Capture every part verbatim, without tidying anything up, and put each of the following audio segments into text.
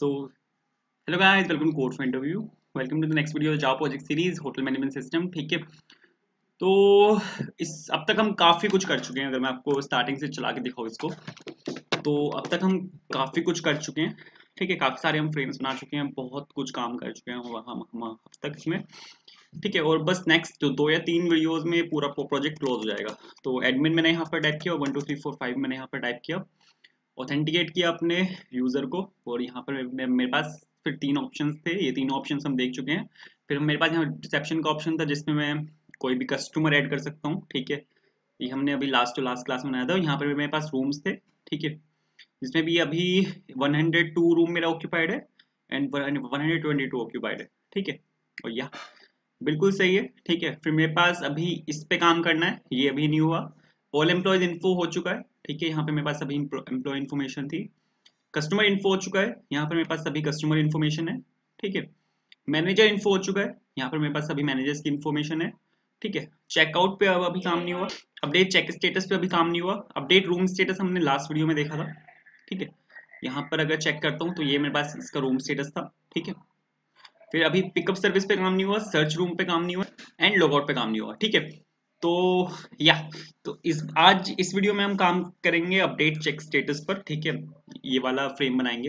So, hello guys, welcome to Code for Interview. Welcome to the next video of the Java project series, Hotel Management System. ठीक है, तो इस अब तक हम काफ़ी कुछ कर चुके हैं. अगर मैं आपको स्टार्टिंग से चला के दिखाऊँ इसको, तो अब तक हम काफ़ी कुछ कर चुके हैं. ठीक है, काफ़ी सारे हम फ्रेम्स बना चुके हैं, बहुत कुछ काम कर चुके हैं हम हम हम अब तक इसमें. ठीक है, और बस नेक्स्ट जो दो या तीन वीडियोस में पूरा प्रोजेक्ट क्लोज हो जाएगा. तो एडमिन मैंने यहाँ पर टाइप किया, one two three four five मैंने यहाँ पर टाइप किया, ऑथेंटिकेट किया अपने यूज़र को, और यहाँ पर मेरे पास फिर तीन ऑप्शंस थे. ये तीनों ऑप्शंस हम देख चुके हैं. फिर मेरे पास यहाँ रिसेप्शन का ऑप्शन था जिसमें मैं कोई भी कस्टमर ऐड कर सकता हूँ. ठीक है, ये हमने अभी लास्ट टू लास्ट क्लास में बनाया था. यहाँ पर मेरे पास रूम्स थे. ठीक है, जिसमें भी अभी वन हंड्रेड टू रूम मेरा ऑक्यूपाइड है and one hundred twenty two occupied है. ठीक है, और यह बिल्कुल सही है. ठीक है, फिर मेरे पास अभी इस पे काम करना है. ये अभी नहीं हुआ. ऑल एम्प्लॉयज इन्फो हो चुका है. ठीक है, यहाँ पे मेरे पास अभी एम्प्लॉय इन्फॉर्मेशन थी. कस्टमर इन्फो हो चुका है. यहाँ पर मेरे पास सभी कस्टमर इन्फॉर्मेशन है. ठीक है, मैनेजर इन्फो हो चुका है. यहाँ पर मेरे पास सभी मैनेजर्स की इन्फॉर्मेशन है. ठीक है, चेकआउट पे अब अभी काम नहीं हुआ. अपडेट चेक स्टेटस पे अभी काम नहीं हुआ. अपडेट रूम स्टेटस हमने लास्ट वीडियो में देखा था. ठीक है, यहाँ पर अगर चेक करता हूँ तो ये मेरे पास इसका रूम स्टेटस था. ठीक है, फिर अभी पिकअप सर्विस पे काम नहीं हुआ, सर्च रूम पे काम नहीं हुआ, एंड लॉगआउट पे काम नहीं हुआ. ठीक है, तो या तो इस आज इस वीडियो में हम काम करेंगे अपडेट चेक स्टेटस पर. ठीक है, ये वाला फ्रेम बनाएंगे.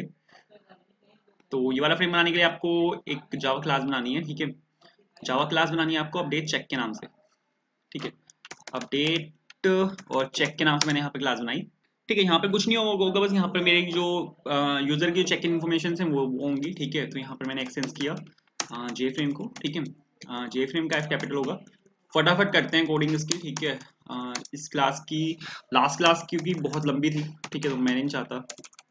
तो ये वाला फ्रेम बनाने के लिए आपको एक जावा क्लास बनानी है. ठीक है, जावा क्लास बनानी है आपको अपडेट चेक के नाम से. ठीक है, अपडेट और चेक के नाम से मैंने यहाँ पे क्लास बनाई. ठीक है, यहाँ पे कुछ नहीं होगा, बस यहाँ पर मेरे जो यूजर की चेक इन इन्फॉर्मेशन है वो होंगी. ठीक है, तो यहाँ पर मैंने एक्सटेंस किया जे फ्रेम को. ठीक है, जे फ्रेम का एफ कैपिटल होगा. फटाफट करते हैं कोडिंग इसकी. ठीक है, आ, इस क्लास की लास्ट क्लास क्योंकि बहुत लंबी थी. ठीक है, तो मैं नहीं चाहता.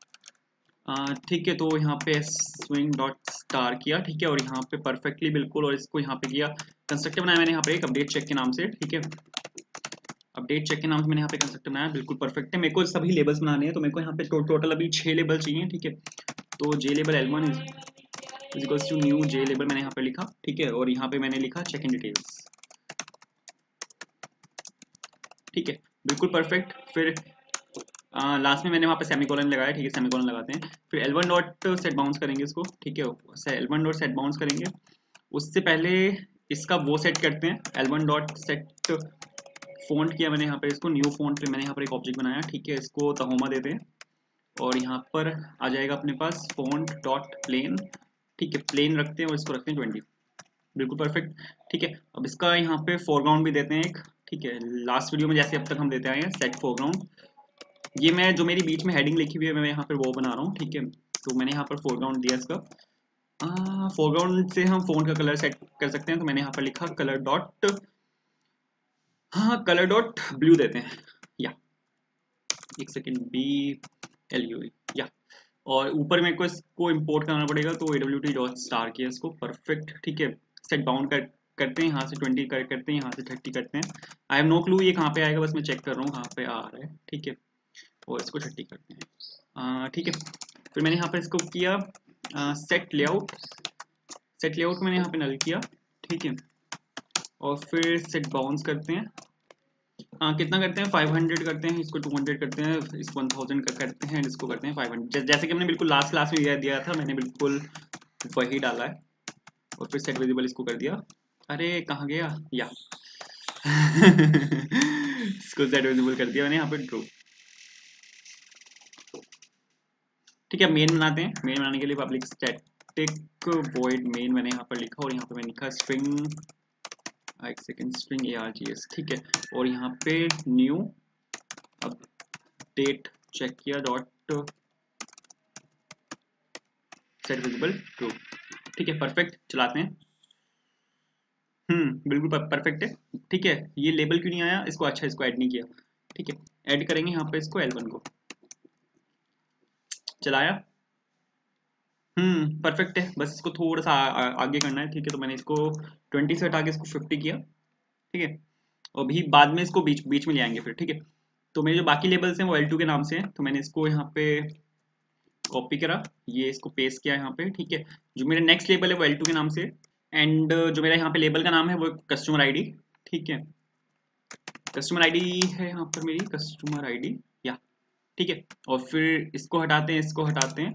ठीक है, तो यहाँ पे स्विंग डॉट स्टार किया. ठीक है, और यहाँ पे परफेक्टली बिल्कुल, और इसको यहाँ पे किया कंस्ट्रक्टर बनाया मैंने यहाँ पे एक अपडेट चेक के नाम से. ठीक है, अपडेट चेक के नाम से मैंने यहाँ पे कंस्ट्रक्टर बनाया. बिल्कुल परफेक्ट है. मेरे को सभी लेबल्स बनाने हैं, तो मेरे को यहाँ पे टो, टोटल अभी छह लेबल चाहिए. ठीक है, तो J label L one is equals to new J label मैंने यहाँ पे लिखा. ठीक है, और यहाँ पे मैंने लिखा चेक इन डिटेल्स. ठीक है, बिल्कुल परफेक्ट. फिर लास्ट में मैंने वहाँ पे सेमीकोलन लगाया. ठीक है, सेमीकोलन लगाते हैं. फिर L one dot set bounds करेंगे इसको. ठीक है, L one dot set bounds करेंगे. उससे पहले इसका वो सेट करते हैं. L one dot set font किया मैंने यहाँ पे, इसको न्यू फॉन्ट पे मैंने यहाँ पर एक ऑब्जेक्ट बनाया. ठीक है, इसको तहोमा देते हैं, और यहाँ पर आ जाएगा अपने पास फॉन्ट डॉट प्लेन. ठीक है, प्लेन रखते हैं और इसको रखते हैं ट्वेंटी. बिल्कुल परफेक्ट. ठीक है, अब इसका यहाँ पे फोरग्राउंड भी देते हैं एक. ठीक है, लास्ट वीडियो में जैसे अब तक हम देते आए हैं सेट फोरग्राउंड. ये मैं जो मेरी बीच में हेडिंग लिखी हुई है मैं यहाँ पर वो बना रहा हूँ. ठीक है, तो मैंने यहाँ पर फोरग्राउंड दिया इसका. फोरग्राउंड से हम फोन का कलर सेट कर सकते हैं, तो मैंने यहाँ पर लिखा कलर डॉट, हाँ कलर डॉट ब्लू देते हैं. या एक सेकेंड, बी एल यू या, और ऊपर मेरे को इसको इंपोर्ट करना पड़ेगा, तो A W T dot star किया इसको. परफेक्ट. ठीक है, सेट बाउंड कर करते हैं, यहाँ से ट्वेंटी कर करते हैं, यहाँ से थर्टी करते हैं. आई हैव नो क्लू ये कहाँ पे आएगा, बस मैं चेक कर रहा हूँ कहाँ पे आ रहा है. ठीक है, और इसको थर्टी करते हैं. ठीक है, फिर मैंने यहाँ पर इसको किया सेट लेआउट. सेट लेआउट मैंने यहाँ पे नल किया. ठीक है, और फिर सेट बाउंस करते हैं. हाँ, कितना करते हैं, फाइव हंड्रेड करते हैं, इसको टू हंड्रेड करते हैं, इस वन थाउजेंड का करते हैं, इसको करते हैं फाइव हंड्रेड. जैसे कि हमने बिल्कुल लास्ट क्लास में दिया दिया था, मैंने बिल्कुल वही डाला है. और फिर सेट विजिबल इसको कर दिया. अरे कहाँ गया या इसको सेट विजिबल कर दिया मैंने यहाँ पे ट्रू. ठीक है, मेन बनाते हैं. मेन बनाने के लिए पब्लिक स्टैटिक वॉइड मेन मैंने यहाँ पर लिखा, और यहाँ पे मैंने लिखा स्ट्रिंग, एक second, string A R G S. ठीक है, और यहाँ पे न्यू अपडेट चेक किया डॉट सेट विजिबल ट्रू. ठीक है, परफेक्ट. चलाते हैं. हम्म बिल्कुल परफेक्ट है. ठीक है, ये लेबल क्यों नहीं आया इसको, अच्छा इसको ऐड नहीं किया. ठीक है, ऐड करेंगे यहाँ पे इसको एल वन को. चलाया. हम्म परफेक्ट है, बस इसको थोड़ा सा आ, आ, आगे करना है. ठीक है, तो मैंने इसको ट्वेंटी से हटा के इसको फिफ्टी किया. ठीक है, और भी बाद में इसको बीच बीच में ले आएंगे फिर. ठीक है, तो मेरे जो बाकी लेबल्स हैं वो एल टू के नाम से हैं, तो मैंने इसको यहाँ पे कॉपी करा, ये इसको पेस्ट किया यहाँ पे. ठीक है, जो मेरा नेक्स्ट लेबल है वो एल टू के नाम से, एंड जो मेरा यहाँ पे लेबल का नाम है वो कस्टमर आईडी. ठीक है, कस्टमर आईडी है यहाँ पर मेरी, कस्टमर आईडी या. ठीक है, और फिर इसको हटाते हैं, इसको हटाते हैं.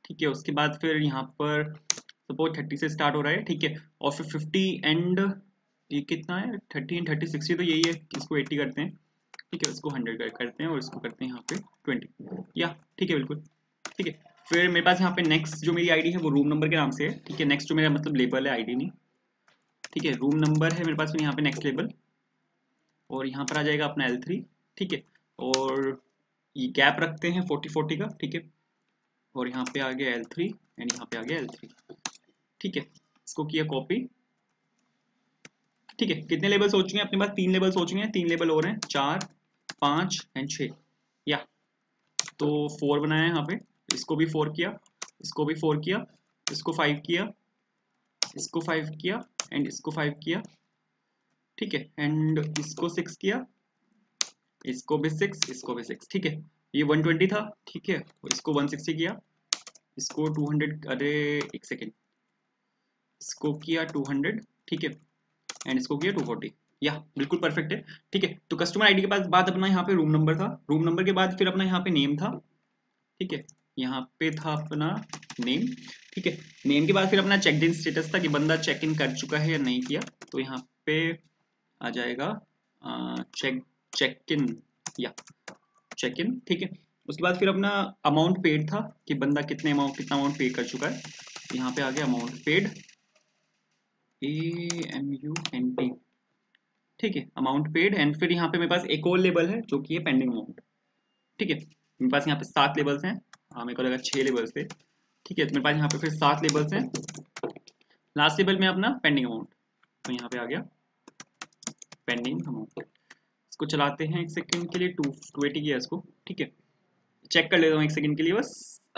ठीक है। उसके बाद फिर यहाँ पर सपोज थर्टी से स्टार्ट हो रहा है, ठीक है, और फिर फिफ्टी एंड ये कितना है, थर्टी एंड थर्टी सिक्सटी, तो यही है, इसको एट्टी करते हैं, ठीक है, इसको हंड्रेड करते हैं और इसको करते हैं यहाँ पे ट्वेंटी, या ठीक है बिल्कुल, ठीक है। फिर मेरे पास यहाँ पे नेक्स्ट जो मेरी आईडी है वो रूम नंबर के नाम से है, ठीक है। नेक्स्ट जो मेरा मतलब लेबल है, आईडी नहीं, ठीक है, रूम नंबर है मेरे पास, फिर यहाँ पे नेक्स्ट लेबल, और यहाँ पर आ जाएगा अपना एल थ्री, ठीक है, और ये गैप रखते हैं फोर्टी फोर्टी का, ठीक है, और यहाँ पे आ गया एल थ्री एंड यहाँ पे आ गया एल थ्री, ठीक है। इसको किया कॉपी, ठीक है। कितने लेबल्स हो चुके हैं अपने पास, तीन लेबल्स हो चुके हैं, तीन लेबल हो रहे हैं, चार, पाँच एंड छः, या तो फोर बनाया है यहाँ पे, इसको भी फोर किया, इसको भी फोर किया, इसको फाइव किया, इसको फाइव किया एंड इसको फाइव किया, ठीक है, एंड इसको सिक्स किया, इसको भी सिक्स, इसको भी सिक्स, ठीक है। ये वन ट्वेंटी था, ठीक है, और इसको वन सिक्सटी किया, इसको टू हंड्रेड, अरे एक सेकेंड, इसको किया टू हंड्रेड, ठीक है, एंड इसको किया टू फोर्टी, या बिल्कुल परफेक्ट है, ठीक है। तो कस्टमर आईडी के पास बाद अपना यहाँ पे रूम नंबर था, रूम नंबर के बाद फिर अपना यहाँ पे नेम था, ठीक है, यहाँ पे था अपना नेम, ठीक है। नेम के बाद फिर अपना चेक इन स्टेटस था कि बंदा चेक इन कर चुका है या नहीं किया, तो यहाँ पे आ जाएगा चेक चेक इन, या चेक इन, ठीक है। उसके बाद फिर अपना अमाउंट पेड था कि बंदा कितने अमाउंट कितना अमाउंट पे कर चुका है, यहाँ पे आ गया amount paid, A M U N T, ठीक है, अमाउंट पेड, एंड फिर यहाँ पे मेरे पास एक और लेबल है जो कि है पेंडिंग अमाउंट, ठीक है। मेरे पास यहाँ पे सात लेबल्स हैं, हाँ मेरे को लगा छह लेबल्स थे, ठीक है, तो मेरे पास यहाँ पे फिर सात लेबल्स हैं, लास्ट लेबल में अपना पेंडिंग अमाउंट, तो यहाँ पे आ गया पेंडिंग अमाउंट। इसको चलाते हैं एक सेकंड के लिए, टू टू एटी किया इसको, ठीक है, चेक कर लेता हूँ एक सेकंड के लिए बस,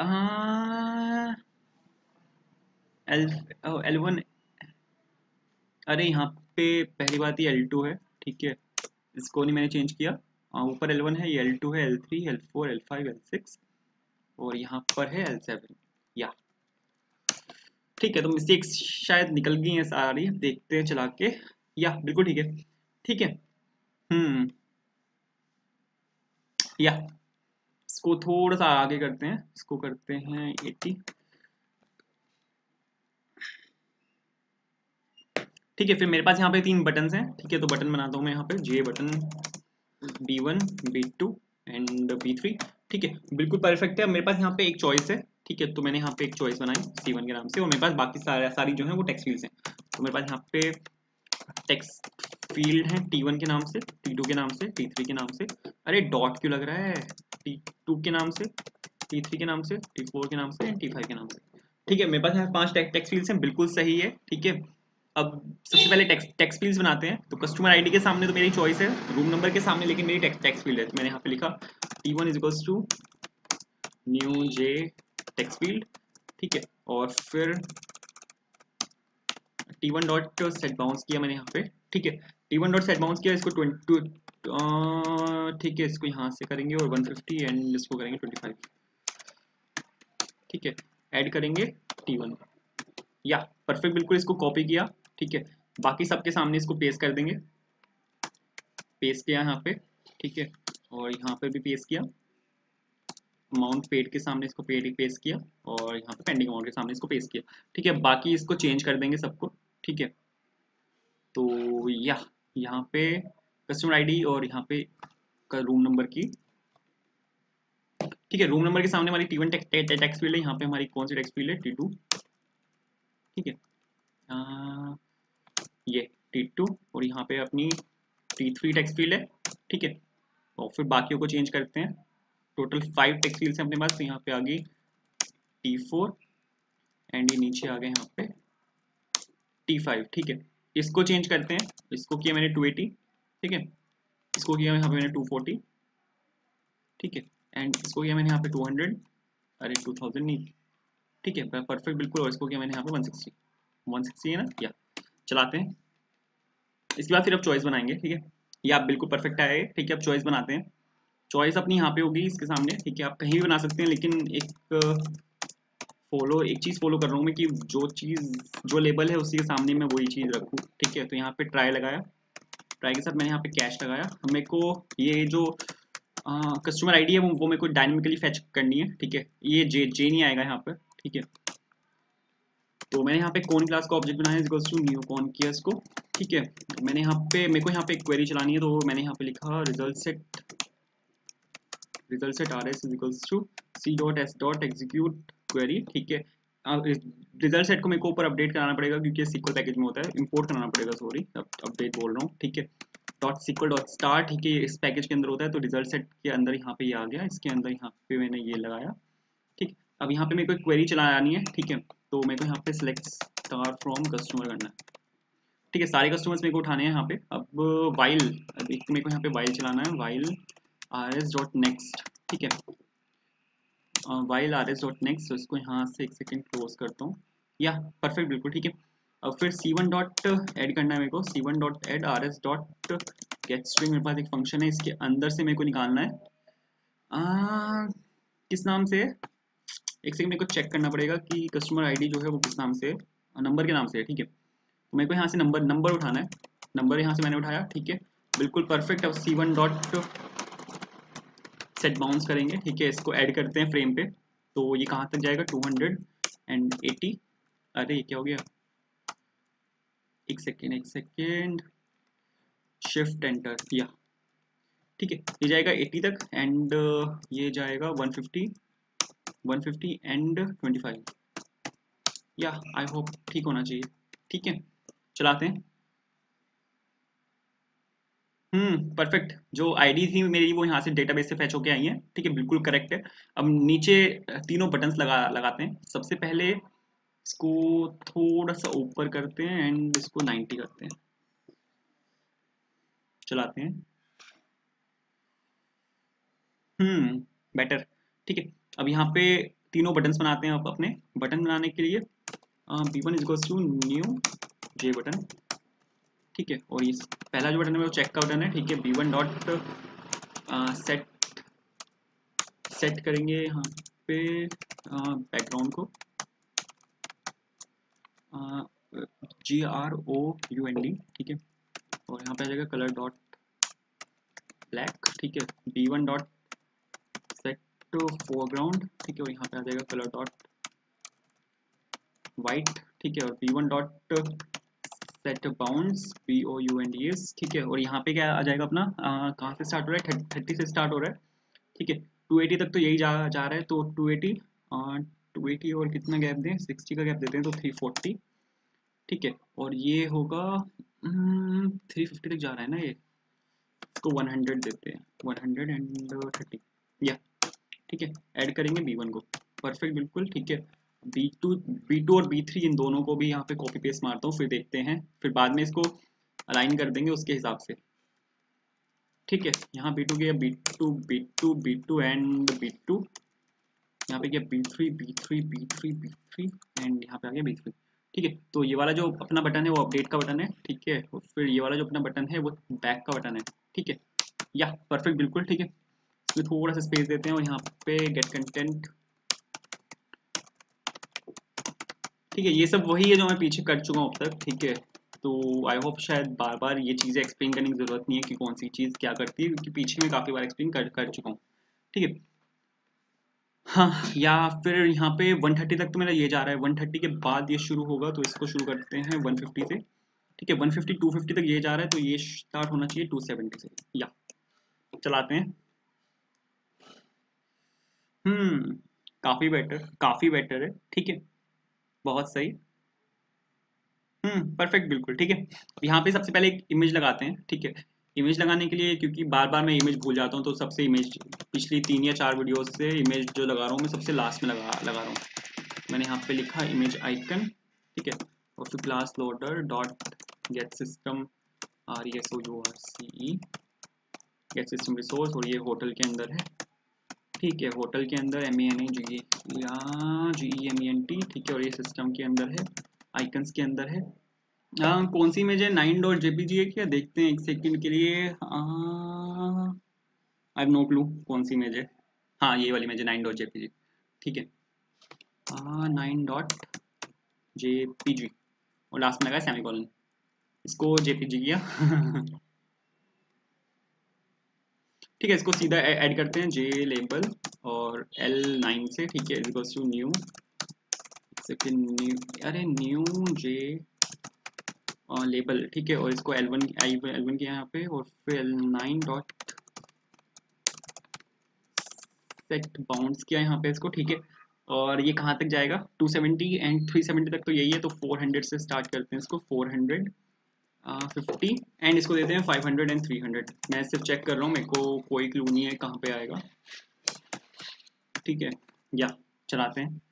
एल एल वन, अरे यहाँ पे पहली बात ये एल टू है, ठीक है, इसको नहीं मैंने चेंज किया, ऊपर एल वन है, ये एल टू है, L three, L four, L five, L six, और यहाँ पर है एल सेवन, या ठीक है। तो मिस्टेक्स शायद निकल गई हैं सारी, देखते हैं चला के, या बिल्कुल ठीक है, ठीक है, हम्म, या इसको थोड़ा सा आगे करते हैं, इसको करते हैं एटी, ठीक है। फिर मेरे पास यहाँ पे तीन बटन हैं, ठीक है, तो बटन बनाता हूँ मैं यहाँ पे, J button, B one, B two and B three, ठीक है, बिल्कुल परफेक्ट है। मेरे पास यहाँ पे एक चॉइस है, ठीक है, तो मैंने यहाँ पे एक चॉइस बनाई सी वन के नाम से, और मेरे पास बाकी सारे सारी जो है वो टेक्स्ट फील्ड्स हैं, तो मेरे पास यहाँ पे टेक्स्ट फील्ड है टी वन के नाम से, टी टू के नाम से, टी थ्री के नाम से, अरे डॉट क्यों लग रहा है, टी टू के नाम से, टी थ्री के नाम से, टी फोर के नाम से एंड टी फाइव के नाम से, ठीक है। मेरे पास यहाँ पांच टेक्स्ट फील्ड्स हैं, बिल्कुल सही है, ठीक है। अब सबसे पहले टेक्स्ट टेक्स्ट फील्ड्स बनाते हैं, तो कस्टमर आईडी के सामने तो मेरी चॉइस है, रूम नंबर के सामने लेकिन मेरी टेक्स्ट टेक्स्ट फील्ड है, तो मैंने यहाँ पे लिखा T one is equals to new J text field, ठीक है, और फिर T one dot set bounds किया मैंने यहाँ पे, ठीक है, T one dot set bounds किया, इसको ट्वेंटी, ठीक है, इसको यहाँ से करेंगे और वन फिफ्टी एंड इसको करेंगे ट्वेंटी फाइव, ठीक है, ऐड करेंगे टी वन, या परफेक्ट, बिल्कुल इसको कॉपी किया, ठीक है, बाकी सबके सामने इसको पेस्ट कर देंगे, पेस्ट किया यहाँ पे, ठीक है, और यहाँ पे भी पेस्ट किया, अमाउंट पेड के सामने इसको पेड पेस्ट किया, और यहाँ पे पेंडिंग अमाउंट के सामने इसको पेस्ट किया, ठीक है, बाकी इसको चेंज कर देंगे सबको, ठीक है। तो या यहाँ पे कस्टमर आईडी और यहाँ पे रूम नंबर की, ठीक है, रूम नंबर के सामने हमारी टी वन टेक्स्ट फील्ड है, यहाँ पे हमारी कौन सी टेक्स्ट फील्ड है, टी टू, ठीक है, आ, ये टी टू, और यहाँ पे अपनी टी थ्री टेक्स्ट फील्ड है, ठीक है, और फिर बाकियों को चेंज करते हैं, टोटल फाइव टेक्स्ट फील्ड्स हैं अपने पास, तो यहाँ पे आ गई टी फोर एंड ये नीचे आ गए यहाँ पे टी फाइव, ठीक है। इसको चेंज करते हैं, इसको किया मैंने टू एटी, ठीक है, इसको किया यहाँ पे मैंने टू फोर्टी, ठीक है, एंड इसको किया मैंने यहाँ पे टू हंड्रेड, अरे टू थाउजेंड नहीं, ठीक है, परफेक्ट बिल्कुल, और इसको किया मैंने यहाँ पे वन सिक्सटी, वन सिक्सटी है ना, या चलाते हैं। इसके बाद फिर अब चॉइस बनाएंगे, ठीक है, ये आप बिल्कुल परफेक्ट आए, ठीक है, अब चॉइस बनाते हैं, चॉइस अपनी यहाँ पे होगी इसके सामने, ठीक है, आप कहीं भी बना सकते हैं, लेकिन एक फॉलो एक चीज़ फॉलो कर रहा हूँ मैं कि जो चीज़ जो लेबल है उसी के सामने मैं वही चीज़ रखूँ, ठीक है। तो यहाँ पे ट्राई लगाया, ट्राई के साथ मैंने यहाँ पे कैश लगाया, मेरे को ये जो कस्टमर आईडी है वो, वो मेरे को डायनेमिकली फैच करनी है, ठीक है, ये जे जे नहीं आएगा यहाँ पर, ठीक है। तो मैंने यहाँ पे कौन क्लास का ऑब्जेक्ट बनाया इक्वल्स टू न्यू कौन किया इसको, ठीक है। मैंने यहाँ पे मेरे को यहाँ पे एक क्वेरी चलानी है, तो मैंने यहाँ पे लिखा result set result set R S equals to C dot S dot execute query, ठीक है। रिजल्ट सेट को मेरे को ऊपर अपडेट कराना पड़ेगा क्योंकि सीक्वल पैकेज में होता है, इंपोर्ट कराना पड़ेगा, सॉरी अपडेट बोल रहा हूँ, ठीक है। डॉट सीक्वल डॉट स्टार, ठीक है, इस पैकेज के अंदर होता है। तो रिजल्ट सेट के अंदर यहाँ पे ये आ गया, इसके अंदर यहाँ पे मैंने ये लगाया, ठीक। अब यहाँ पे मेरे को एक क्वेरी चलानी है, ठीक है। तो मेरे को यहाँ पे सिलेक्ट स्टार फ्रॉम कस्टमर करना है, ठीक है। सारे कस्टमर्स मेरे को उठाने हैं यहाँ पे। अब वाइल, अब एक मेरे को यहाँ पे वाइल चलाना है, while R S dot next, ठीक है। While R S dot next, इसको यहाँ से एक सेकेंड क्लोज करता हूँ, या परफेक्ट, बिल्कुल ठीक है। अब फिर सी वन डॉट एड करना है मेरे को, C one dot add R S dot get string, मेरे पास एक फंक्शन है, इसके अंदर से मेरे को निकालना है आ, किस नाम से, एक सेकंड मेरे को चेक करना पड़ेगा कि कस्टमर आईडी जो है वो किस नाम से, नंबर के नाम से है, ठीक है। तो मेरे को यहाँ से नंबर नंबर उठाना है, नंबर यहाँ से मैंने उठाया, ठीक है, बिल्कुल परफेक्ट। अब C one dot set bounds करेंगे, ठीक है, इसको ऐड करते हैं फ्रेम पे। तो ये कहाँ तक जाएगा, टू हंड्रेड एंड एटी, अरे ये क्या हो गया, एक सेकेंड एक सेकेंड, शिफ्ट एंटर किया, ठीक है। ये जाएगा एटी तक एंड ये जाएगा one fifty one fifty and twenty five, या आई होप ठीक होना चाहिए, ठीक है। चलाते हैं। हम्म परफेक्ट, जो आईडी थी मेरी वो यहाँ से डेटाबेस से फैच होके आई है, ठीक है, बिल्कुल करेक्ट है। अब नीचे तीनों बटन्स लगा लगाते हैं। सबसे पहले इसको थोड़ा सा ऊपर करते हैं एंड इसको नाइन्टी करते हैं, चलाते हैं। हम्म बेटर, ठीक है। अब यहाँ पे तीनों बटन्स बनाते हैं। अब अपने बटन बनाने के लिए B one is to new J button, ठीक है। और ये पहला जो बटन है वो चेक का बटन है, ठीक है। B one dot set set करेंगे यहाँ पे बैकग्राउंड को G R O U N D, ठीक है। और यहाँ पे आ जाएगा कलर डॉट ब्लैक, ठीक है। B one dot set foreground, ठीक है। और यहाँ पे आ जाएगा कलर डॉट वाइट, ठीक है। और B one dot set bounds B O U N D S, ठीक है। और यहाँ पे क्या आ जाएगा अपना, कहाँ से स्टार्ट हो रहा है, थर्टी से स्टार्ट हो रहा है, ठीक है। टू एटी तक तो यही जा जा रहा है, तो टू एटी टू एटी और कितना गैप दें, सिक्सटी का गैप देते हैं, तो थ्री फोर्टी, ठीक है। और ये होगा थ्री फिफ्टी तक जा रहा है ना ये, इसको वन हंड्रेड देते हैं, वन हंड्रेड एंड थर्टी, या ठीक है। ऐड करेंगे बी वन को, परफेक्ट, बिल्कुल ठीक है। बी टू बी टू और बी थ्री इन दोनों को भी यहाँ पे कॉपी पेस्ट मारता हूँ, फिर देखते हैं, फिर बाद में इसको अलाइन कर देंगे उसके हिसाब से, ठीक है। यहाँ बी टू गया, B two B two B two and B two, यहाँ पे गया B three B three B three B three and यहाँ पे आ गया बी थ्री, ठीक है। तो ये वाला जो अपना बटन है वो अपडेट का बटन है, ठीक है। और फिर ये वाला जो अपना बटन है वो बैक का बटन है, ठीक है, या परफेक्ट, बिल्कुल ठीक है। इसमें थोड़ा सा स्पेस देते हैं और यहाँ पे गेट कंटेंट, ठीक है। ये सब वही है जो मैं पीछे कर चुका हूँ अब तक, ठीक है। तो आई होप शायद बार बार ये चीज़ें एक्सप्लेन करने की ज़रूरत नहीं है कि कौन सी चीज़ क्या करती है, क्योंकि पीछे में काफ़ी बार एक्सप्लेन कर कर चुका हूँ, ठीक है। हाँ, या फिर यहाँ पे वन थर्टी तक तो मेरा ये जा रहा है, वन थर्टी के बाद ये शुरू होगा, तो इसको शुरू करते हैं वन फिफ्टी से, ठीक है। वन फिफ्टी टू फिफ्टी तक ये जा रहा है, तो ये स्टार्ट होना चाहिए टू सेवेंटी से, या चलाते हैं। हम्म काफ़ी बेटर, काफ़ी बेटर है, ठीक है, बहुत सही। हम्म परफेक्ट, बिल्कुल ठीक है। यहाँ पे सबसे पहले एक इमेज लगाते हैं, ठीक है। इमेज लगाने के लिए, क्योंकि बार बार मैं इमेज भूल जाता हूँ, तो सबसे इमेज पिछली तीन या चार वीडियोस से इमेज जो लगा रहा हूँ मैं सबसे लास्ट में लगा लगा रहा हूँ। मैंने यहाँ पे लिखा इमेज आइकन, ठीक है। और फिर class loader dot get system R E S O U R C E get system resource, और ये होटल के अंदर है, ठीक है। होटल के अंदर M E N A G या G E M E N T, ठीक है। और ये सिस्टम के अंदर है, आइकन्स के अंदर है। हाँ, कौन सी इमेज है, नाइन डॉट जेपीजी है क्या, देखते हैं एक सेकंड के लिए। आई हैव नो क्लू कौन सी इमेज है। हाँ, ये वाली इमेज है, नाइन डॉट जेपीजी, ठीक है। नाइन डॉट जेपीजी और लास्ट में लगा सेमी कॉलन, इसको जेपीजी किया ठीक है। इसको सीधा ऐड करते हैं जे लेबल और एल नाइन से, ठीक है, equals to new second new, अरे न्यू जे लेबल, ठीक है, और इसको L one I L one किया यहाँ पे, और फिर L nine dot set bounds किया यहाँ पे इसको, ठीक है। और ये कहाँ तक जाएगा, two seventy and three seventy तक तो यही है, तो फोर हंड्रेड से स्टार्ट करते हैं इसको, फोर हंड्रेड फिफ्टी एंड इसको देते हैं five hundred and three hundred. मैं सिर्फ चेक कर रहा हूँ, मेरे को कोई क्लू नहीं है कहाँ पे आएगा, ठीक है, या चलाते हैं।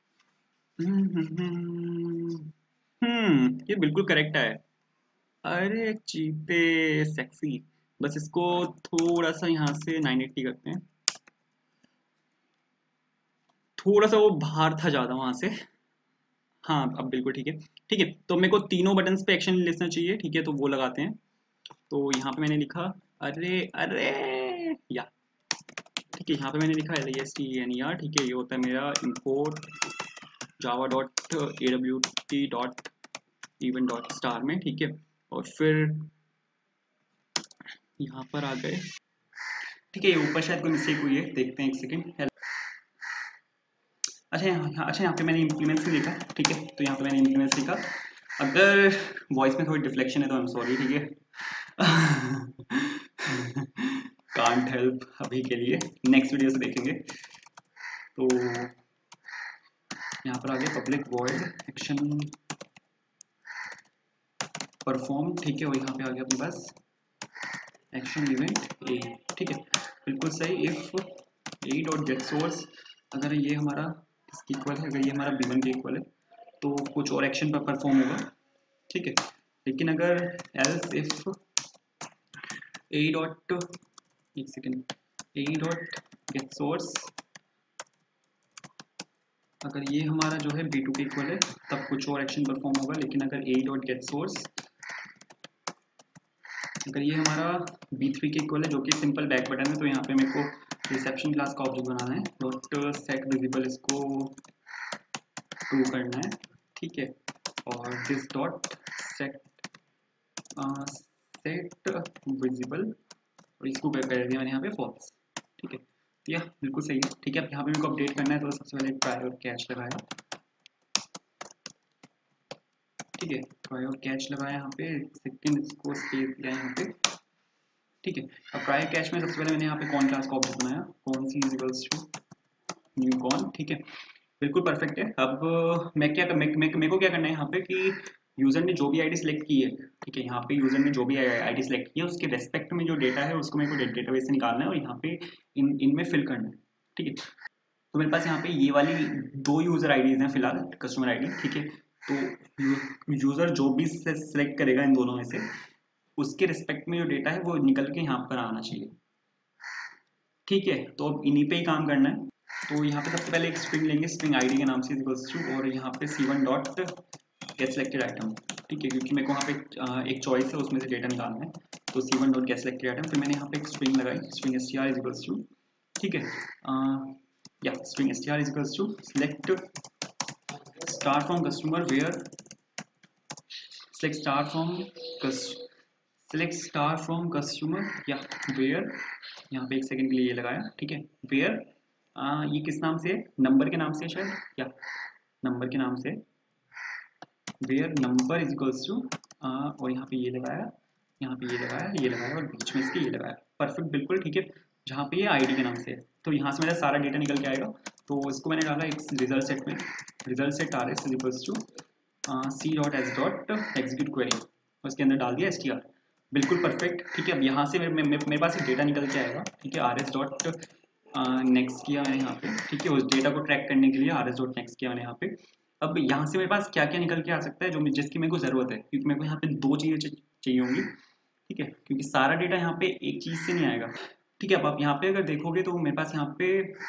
हम्म ये बिल्कुल करेक्ट है। अरे चीते सेक्सी, बस इसको थोड़ा सा यहाँ से नाइन एट्टी करते हैं, थोड़ा सा वो बाहर था ज़्यादा वहाँ से। हाँ अब बिल्कुल ठीक है, ठीक है। तो मेरे को तीनों बटन्स पे एक्शन लेना चाहिए, ठीक है, तो वो लगाते हैं। तो यहाँ पे मैंने लिखा, अरे अरे या ठीक है, यहाँ पे मैंने लिखा L E S T N E R, ठीक है, ये होता है मेरा import java dot A W T dot event dot star में, ठीक है। और फिर यहाँ पर आ गए, ठीक है, ये ऊपर शायद कोई मिस्टेक हुई है, देखते हैं एक सेकेंड। अच्छा यहाँ, अच्छा यहाँ पे मैंने इम्प्लीमेंट्स नहीं लिखा, ठीक है, तो यहाँ पे मैंने इम्प्लीमेंट्स लिखा। अगर वॉइस में थोड़ी डिफ्लेक्शन है तो आई एम सॉरी, ठीक है। कांट हेल्प अभी के लिए, नेक्स्ट वीडियो से देखेंगे। तो यहाँ पर आ गया पब्लिक वॉइड एक्शन परफॉर्म, ठीक है, और यहाँ पे आ गया अपने पास एक्शन इवेंट ए, ठीक है, बिल्कुल सही। If A dot get source, अगर ये हमारा इसकी इक्वल है, अगर ये हमारा बी वन के इक्वल है तो कुछ और एक्शन पर परफॉर्म होगा, ठीक है। लेकिन अगर एल्स इफ ए डॉट, एक second, A dot get source, अगर ये हमारा जो है बी टू के इक्वल है तब कुछ और एक्शन परफॉर्म होगा। लेकिन अगर ए डॉट गेट सोर्स, अगर ये हमारा बी थ्री के इक्वल है जो कि सिंपल बैक बटन है, तो यहाँ पे मेरे को रिसेप्शन क्लास का ऑब्जेक्ट बनाना है, डॉट सेट विजिबल इसको ट्रू करना है, ठीक है। और this dot set set visible, और इसको कर दिया मैंने यहाँ पे फॉल्स, ठीक है। तो यह बिल्कुल सही है, ठीक है। अब यहाँ पे मेरे को अपडेट करना है, तो सबसे पहले ट्राई और कैच लगाया, ठीक है, ट्राई और कैच लगाया यहाँ पे, सेकंड इसको स्पेस दिया यहाँ पे, ठीक है। अब ट्राई कैच में सबसे पहले मैंने यहाँ पे कौन क्लास का ऑब्जेक्ट बनाया, कौन सी इज इक्वल्स टू न्यू कौन, ठीक है, बिल्कुल परफेक्ट है। अब मैं क्या मेरे को क्या करना है यहाँ पे कि यूजर ने जो भी आईडी सेलेक्ट की है, ठीक है, यहाँ पे यूजर ने जो भी आईडी सेलेक्ट की है उसके रेस्पेक्ट में जो डेटा है उसको मेरे को डेटाबेस से निकालना है और यहाँ पे इन इनमें फिल करना है, ठीक है। तो मेरे पास यहाँ पे ये वाली दो यूजर आईडीज हैं फिलहाल, कस्टमर आईडी, ठीक है। तो यूजर जो भी सेलेक्ट करेगा इन दोनों में से, उसके रिस्पेक्ट में जो डेटा है वो निकल के यहाँ पर आना चाहिए, ठीक है। तो अब इन्हीं पे ही काम करना है। तो यहाँ पे सबसे पहले एक स्ट्रिंग लेंगे, स्ट्रिंग आईडी के नाम से इक्वल्स टू, और यहाँ पे C one dot get selected item, ठीक है, क्योंकि मेरे को वहाँ पे एक चॉइस है उसमें से डेटा निकालना है, तो C one dot get selected item. फिर मैंने यहाँ पे एक स्ट्रिंग लगाई, string S T R is equals to, ठीक है, या string S T R is equals to select star from customer where, select star from select star from customer या वेयर, यहाँ पे एक सेकंड के लिए ये लगाया, ठीक है, वेयर ये किस नाम से, नंबर के नाम से शायद, या नंबर के नाम से, where number is equals to, और यहाँ पे ये लगाया, यहाँ पे ये लगाया, ये लगाया, और बीच में इसके ये लगाया, परफेक्ट, बिल्कुल ठीक है। जहाँ पे ये आईडी के नाम से है, तो यहाँ से मेरा सारा डेटा निकल के आएगा। तो इसको मैंने डाला एक रिजल्ट सेट में, result set R S is equals to C dot S dot execute query, उसके अंदर डाल दिया एस टी आर, बिल्कुल परफेक्ट, ठीक है। अब यहाँ से मेरे मेरे, मेरे पास एक डेटा निकल के आएगा, ठीक है, आर एस डॉट नेक्स्ट किया मैंने यहाँ पे, ठीक है, उस डेटा को ट्रैक करने के लिए आर एस डॉट नेक्स्ट किया मैंने यहाँ पे। अब यहाँ से मेरे पास क्या क्या निकल के आ सकता है जो जिसकी मेरे को ज़रूरत है, क्योंकि मेरे को यहाँ पे दो चीज़ें चाहिए होंगी, ठीक है, क्योंकि सारा डेटा यहाँ पे एक चीज़ से नहीं आएगा, ठीक है। अब आप यहाँ पे अगर देखोगे तो मेरे पास यहाँ पे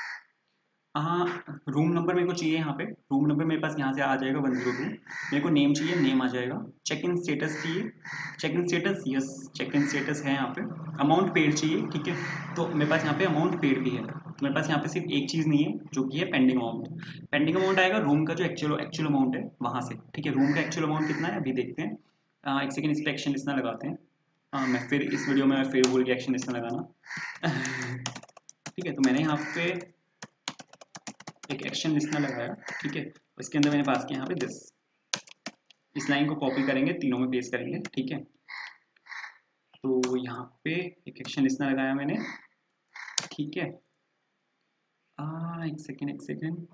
हाँ रूम नंबर मेरे को चाहिए, यहाँ पे रूम नंबर मेरे पास यहाँ से आ जाएगा वन जीरो टू, मेरे को नेम चाहिए, नेम आ जाएगा, चेक इन स्टेटस चाहिए, check in status, yes check in status है यहाँ पे, अमाउंट पेड चाहिए, ठीक है, तो मेरे पास यहाँ पे अमाउंट पेड भी है। तो मेरे पास यहाँ पे सिर्फ एक चीज़ नहीं है जो कि है पेंडिंग अमाउंट, पेंडिंग अमाउंट आएगा रूम का जो एक्चुअल एक्चुअल अमाउंट है वहाँ से, ठीक है। रूम का एक्चुअल अमाउंट कितना है अभी देखते हैं, आ, एक सेकेंड इस पर एक्शन लिस्टना लगाते हैं, हाँ मैं फिर इस वीडियो में मैं फिर भूल गया एक्शन लिस्टना लगाना ठीक है। तो मैंने यहाँ पे एक एक्शन लिस्टना लगाया, ठीक है, इसके अंदर मैंने पास किया यहाँ पे दिस, इस लाइन को कॉपी करेंगे, तीनों में पेस्ट करेंगे, ठीक है। तो यहाँ पे एक एक्शन लिस्टनर लगाया मैंने, ठीक है। आ, एक सेकेंड एक सेकेंड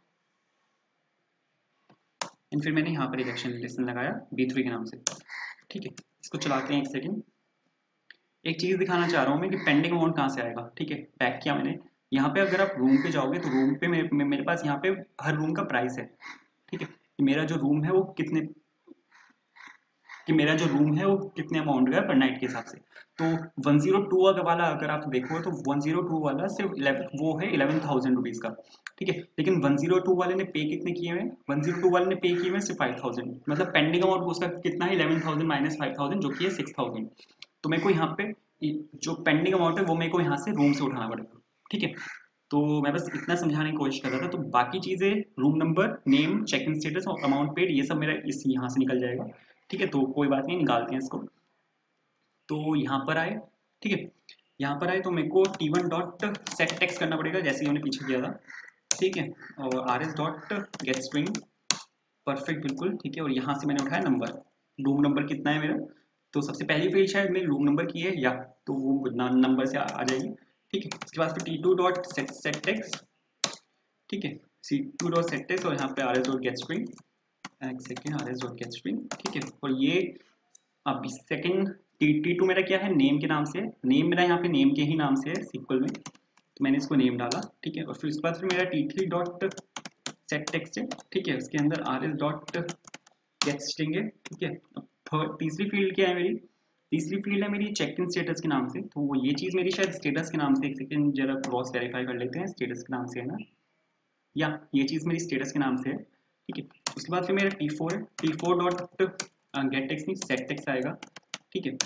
एंड फिर मैंने यहाँ पर एक एक्शन लिस्टनर लगाया बी थ्री के नाम से, ठीक है। इसको चलाते हैं एक सेकेंड। एक चीज़ दिखाना चाह रहा हूँ मैं कि पेंडिंग अमाउंट कहाँ से आएगा, ठीक है। बैक किया मैंने, यहाँ पे अगर आप रूम पे जाओगे तो रूम पे मेरे, मेरे पास यहाँ पे हर रूम का प्राइस है, ठीक है। मेरा जो रूम है वो कितने कि मेरा जो रूम है वो कितने अमाउंट का है पर नाइट के हिसाब से। तो वन ज़ीरो टू वाला अगर आप देखो तो वन ज़ीरो टू वाला सिर्फ वो है इलेवन थाउजेंड रुपीज़ का, ठीक है। लेकिन वन ज़ीरो टू वाले ने पे कितने किए हुए हैं, वन ज़ीरो टू वाले ने पे किए हुए हैं सिर्फ फाइव थाउजेंड, मतलब पेंडिंग अमाउंट उसका कितना है eleven thousand minus five thousand जो कि है सिक्स थाउजेंड। तो मेरे को यहाँ पे जो पेंडिंग अमाउंट है वो मेरे को यहाँ से रूम से उठाना पड़ेगा, ठीक है। तो मैं बस इतना समझाने की कोशिश कर रहा था। तो बाकी चीज़ें room number, name, check in status और अमाउंट पेड ये सब मेरा इस यहाँ से निकल जाएगा, ठीक है। तो कोई बात नहीं, निकालते हैं इसको। तो यहाँ पर आए, ठीक है। यहाँ पर आए तो मेरे को T one dot set text करना पड़ेगा जैसे हमने पीछे किया था, ठीक है। और R S dot get string, perfect, बिल्कुल ठीक है। और यहाँ से मैंने उठाया नंबर, रूम नंबर कितना है मेरा, तो सबसे पहली फील्ड शायद मेरी रूम नंबर की है या तो वो नंबर से आ, आ जाएगी, ठीक है। उसके बाद फिर T two dot set set text, ठीक है, C two dot set text और यहाँ पे R S dot get string, एक second, R S dot get string, ठीक है। और ये अब सेकेंड टी टी टू मेरा क्या है, नेम के नाम से, नेम मेरा यहाँ पे नेम के ही नाम से है सीक्वल में, तो मैंने इसको नेम डाला, ठीक है। और फिर उसके बाद फिर मेरा T three dot set text है, ठीक है। उसके अंदर R S dot get string है, ठीक है। अब तीसरी फील्ड क्या है मेरी, तीसरी फील्ड है मेरी चेक इन स्टेटस के नाम से। तो वो ये चीज़ मेरी शायद स्टेटस के नाम से, एक सेकेंड जरा क्रॉस वेरीफाई कर लेते हैं, स्टेटस के नाम से है ना, या ये चीज़ मेरी स्टेटस के नाम से है, ठीक है। उसके बाद फिर मेरा टी फोर है, T four dot get text नहीं सेट टेक्स्ट आएगा, ठीक है।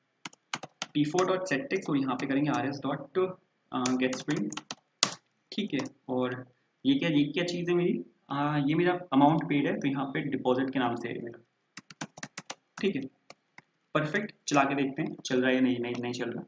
T four dot set text और यहाँ पे करेंगे R S dot get string, ठीक है। और ये क्या ये क्या चीज़ है मेरी, आ, ये मेरा अमाउंट पेड है तो यहाँ पे डिपॉजिट के नाम से है मेरा, ठीक है। परफेक्ट, चला के देखते हैं चल रहा है या नहीं, नहीं नहीं चल रहा,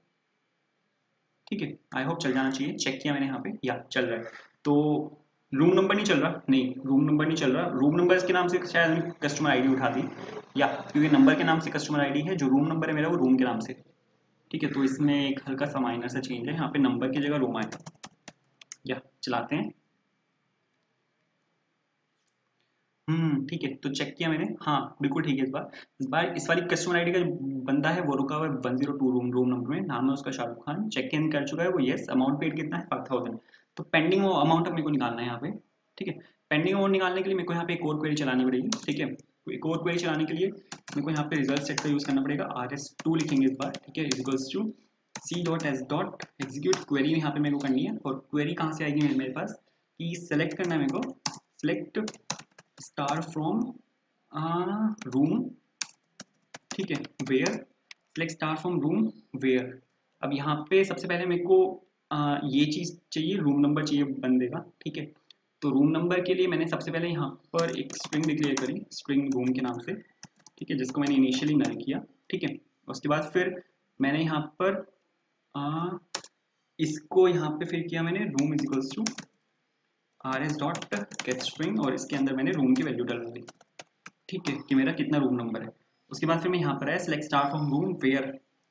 ठीक है। आई होप चल जाना चाहिए, चेक किया मैंने यहाँ पे, या चल रहा है। तो रूम नंबर नहीं चल रहा, नहीं रूम नंबर नहीं चल रहा, रूम नंबर के नाम से शायद कस्टमर आईडी उठाती, या क्योंकि नंबर के नाम से कस्टमर आईडी है, जो रूम नंबर है मेरा वो रूम के नाम से, ठीक है। तो इसमें एक हल्का सा माइनर सा चेंज है, यहाँ पे नंबर की जगह रूम आएगा, या चलाते हैं। हम्म ठीक है, तो चेक किया मैंने, हाँ बिल्कुल ठीक है। इस बार इस बार इस वाली कस्टमर आईडी का जो बंदा है वो रुका हुआ है one zero two room room number में, नाम है उसका शाहरुख खान, चेक इन कर चुका है वो, यस। अमाउंट पेड कितना है फाइव थाउजेंड। तो पेंडिंग अमाउंट अपने को निकालना है यहाँ पे, ठीक है। पेंडिंग अमाउंट निकालने के लिए मेरे को यहाँ पे एक और क्वेरी चलानी पड़ेगी, ठीक है। एक और क्वेरी चलाने के लिए मेरे को यहाँ पे रिजल्ट सेट का यूज करना पड़ेगा, आर एस टू लिखेंगे इस बार, ठीक है, equals to C dot S dot execute query यहाँ पे मेरे को करनी है। और क्वेरी कहाँ से आएगी मेरे पास, कि सेलेक्ट करना है मेरे को, सेलेक्ट स्टार फ्रॉम रूम, ठीक है, where, select star from room where. अब यहाँ पे सबसे पहले मेरे को आ, ये चीज़ चाहिए, रूम नंबर चाहिए बंदे का, ठीक है। तो रूम नंबर के लिए मैंने सबसे पहले यहाँ पर एक स्ट्रिंग डिक्लेयर करी, स्ट्रिंग रूम के नाम से, ठीक है, जिसको मैंने इनिशियली नल किया, ठीक है। उसके बाद फिर मैंने यहाँ पर आ, इसको यहाँ पे फिर किया मैंने room is equals to R S dot get string, और इसके अंदर मैंने रूम की वैल्यू डलवा दी, ठीक है, कि मेरा कितना रूम नंबर है। उसके बाद फिर मैं यहाँ पर आया select star from room where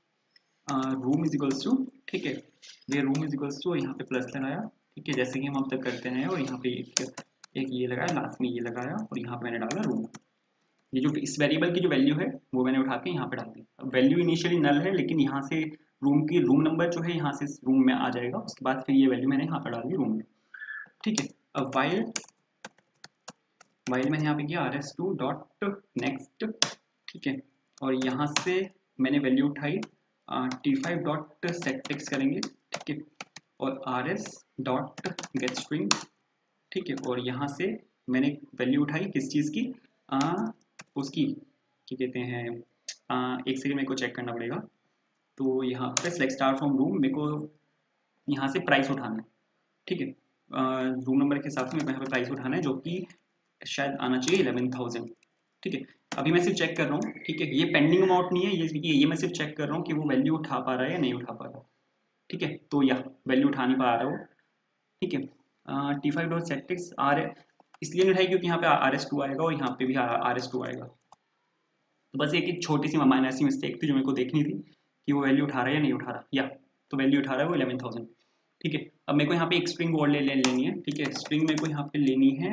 room is equals to, ठीक है, where room is equals to, यहाँ पे प्लस लगाया, ठीक है, जैसे कि हम अब तक करते हैं। और यहाँ पे एक, एक ये लगाया, लास्ट में ये लगाया, और यहाँ पे मैंने डाला रूम। ये जो इस वेरिएबल की जो वैल्यू है वो मैंने उठा के यहाँ पे डाल दी। अब वैल्यू इनिशियली नल है, लेकिन यहाँ से रूम की रूम नंबर जो है यहाँ से रूम में आ जाएगा। उसके बाद फिर ये वैल्यू मैंने यहाँ पर डाल दी रूम में, ठीक है। अब वाइल वाइल मैंने यहाँ पे किया R S two dot next, ठीक है। और यहाँ से मैंने वैल्यू उठाई T five dot set text करेंगे, ठीक है, और R S dot get string, ठीक है। और यहाँ से मैंने वैल्यू उठाई किस चीज़ की, आ, उसकी क्या कहते हैं, आ, एक सेकेंड मेरे को चेक करना पड़ेगा। तो यहाँ पे सेलेक्ट स्टार फ्रॉम रूम, मेरे को यहाँ से प्राइस उठाना है, ठीक है। रूम नंबर के हिसाब से मेरे को यहाँ पे प्राइस उठाना है, जो कि शायद आना चाहिए इलेवन थाउजेंड, ठीक है। अभी मैं सिर्फ चेक कर रहा हूँ, ठीक है, ये पेंडिंग अमाउंट नहीं है, ये ये मैं सिर्फ चेक कर रहा हूँ कि वो वैल्यू उठा पा रहा है या नहीं उठा पा रहा, ठीक है। तो या वैल्यू उठा नहीं पा रहा वो, ठीक है। T five dot set text आर इसलिए नहीं उठाई क्योंकि यहाँ पे आर एस टू आएगा और यहाँ पे भी आर एस टू आएगा। तो बस एक एक छोटी सी माइनर सी मिस्टेक थी जो मेरे को देखनी थी कि वो वैल्यू उठा रहा है या नहीं उठा रहा, या तो वैल्यू उठा रहा है वो इलेवन थाउजेंड। ठीक है, अब मेरे को यहाँ पे एक स्ट्रिंग वर्ड ले, ले लेनी है। ठीक है, स्ट्रिंग मेरे को यहाँ पे लेनी है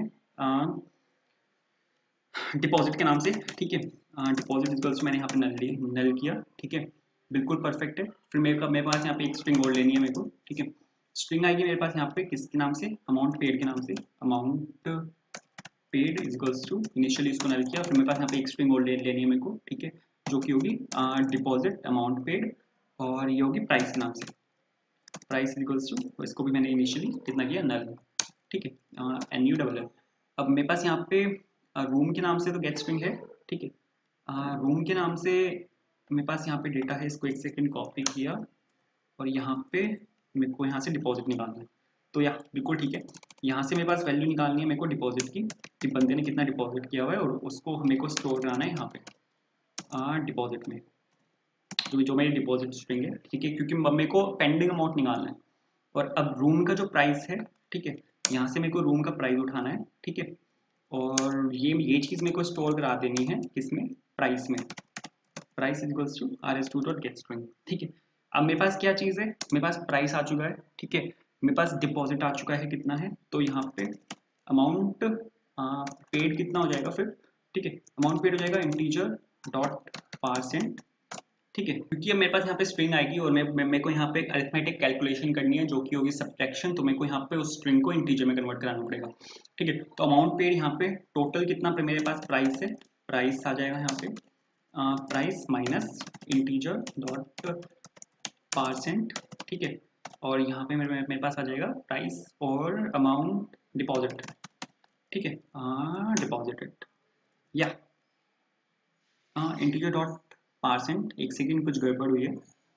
डिपॉजिट के नाम से। ठीक है, डिपॉजिट इक्वल्स मैंने यहाँ पे नल ली नल किया। ठीक है, बिल्कुल परफेक्ट है। फिर मेरे मेरे पास यहाँ पे एक स्ट्रिंग वर्ड लेनी है मेरे को। ठीक है, स्ट्रिंग आएगी मेरे पास यहाँ पे किसके नाम से, अमाउंट पेड के नाम से। Amount paid equals to, initially इसको नल किया, फिर मेरे पास यहाँ पे एक स्ट्रिंग और ले लेनी है मेरे को। ठीक है, जो कि होगी डिपॉजिट अमाउंट पेड, और ये होगी प्राइस के नाम से। प्राइस इक्वल्स टू, इसको भी मैंने इनिशियली कितना किया, नल। ठीक है, एन यू डबल एल। अब मेरे पास यहाँ पे रूम के नाम से तो गेट स्ट्रिंग है। ठीक है, रूम के नाम से मेरे पास यहाँ पे डेटा है, इसको एक सेकेंड कॉपी किया और यहाँ पे मेरे को यहाँ से डिपॉजिट निकालना है। तो या बिल्कुल ठीक है, यहाँ से मेरे पास वैल्यू निकालनी है मेरे को डिपॉजिट की, कि बंदे ने कितना डिपॉजिट किया हुआ है, और उसको मेरे को स्टोर कराना है यहाँ पे डिपॉजिट में, जो जो मेरी डिपॉजिट स्ट्रिंग है। ठीक है, क्योंकि मेरे को पेंडिंग अमाउंट निकालना है। और अब रूम का जो प्राइस है, ठीक है, यहाँ से मेरे को रूम का प्राइस उठाना है। ठीक है, और ये ये चीज़ मेरे को स्टोर करा देनी है किसमें, प्राइस में। Price equals to R S two dot get string. ठीक है, अब मेरे पास क्या चीज़ है, मेरे पास प्राइस आ चुका है। ठीक है, मेरे पास डिपॉजिट आ चुका है, कितना है, तो यहाँ पे अमाउंट पेड कितना हो जाएगा फिर। ठीक है, अमाउंट पेड हो जाएगा इंटीजर डॉट परसेंट। ठीक है, क्योंकि अब मेरे पास यहाँ पे स्ट्रिंग आएगी और मैं मेरे को यहाँ पे एक अरिथमेटिक कैलकुलेशन करनी है जो कि होगी सब्ट्रैक्शन, तो मेरे को यहाँ पे उस स्ट्रिंग को इंटीजर में कन्वर्ट कराना पड़ेगा। ठीक है, तो अमाउंट पेड यहाँ पे टोटल कितना पे मेरे पास प्राइस है, प्राइस आ जाएगा यहाँ पे price minus integer dot percent. ठीक है, और यहाँ पे मेरे मेरे पास आ जाएगा प्राइस और अमाउंट डिपॉजिट। ठीक है, डिपॉजिटेड या इंटीजर डॉट परसेंट। एक सेकेंड, कुछ गड़बड़ हुई है।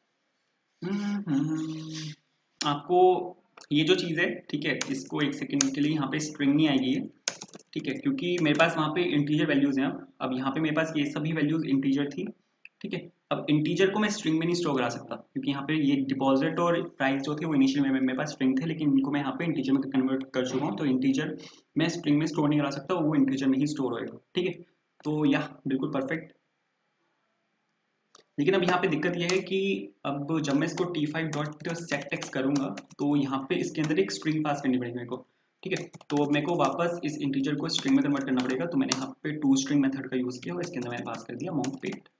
आपको ये जो चीज़ है, ठीक है, इसको एक सेकेंड के लिए यहाँ पे स्ट्रिंग नहीं आएगी है। ठीक है, क्योंकि मेरे पास वहाँ पे इंटीजर वैल्यूज़ हैं। अब अब यहाँ पे मेरे पास ये सभी वैल्यूज़ इंटीजर थी। ठीक है, अब इंटीजर को मैं स्ट्रिंग में नहीं स्टोर करा सकता, क्योंकि यहाँ पे ये डिपॉजिट और प्राइस जो थे वो इनिशियल में मेरे पास स्ट्रिंग थे, लेकिन इनको मैं यहाँ पे इंटीजर में कन्वर्ट कर चुका हूँ। तो इंटीजर मैं स्ट्रिंग में स्टोर नहीं करा सकता, वो इंटीजर में ही स्टोर होएगा। ठीक है, तो यह बिल्कुल परफेक्ट। लेकिन अब यहाँ पे दिक्कत यह है कि अब जब मैं इसको T five dot set text करूँगा तो यहाँ पे इसके अंदर एक स्ट्रिंग पास करनी पड़ेगी मेरे को। ठीक है, तो मेरे को वापस इस इंटीजर को स्ट्रिंग में कन्वर्ट करना पड़ेगा। तो मैंने यहाँ पे टू स्ट्रिंग मेथड का यूज़ किया और इसके अंदर मैंने पास कर दिया अमाउंट पेड।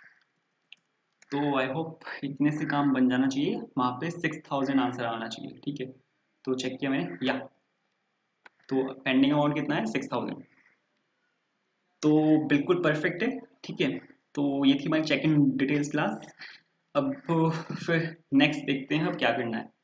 तो आई होप इतने से काम बन जाना चाहिए, वहाँ पे सिक्स थाउजेंड आंसर आना चाहिए। ठीक है, तो चेक किया मैंने, या तो पेंडिंग अमाउंट कितना है, सिक्स थाउजेंड। तो बिल्कुल परफेक्ट है। ठीक है, तो ये थी हमारी चेक इन डिटेल्स क्लास। अब फिर नेक्स्ट देखते हैं अब क्या करना है।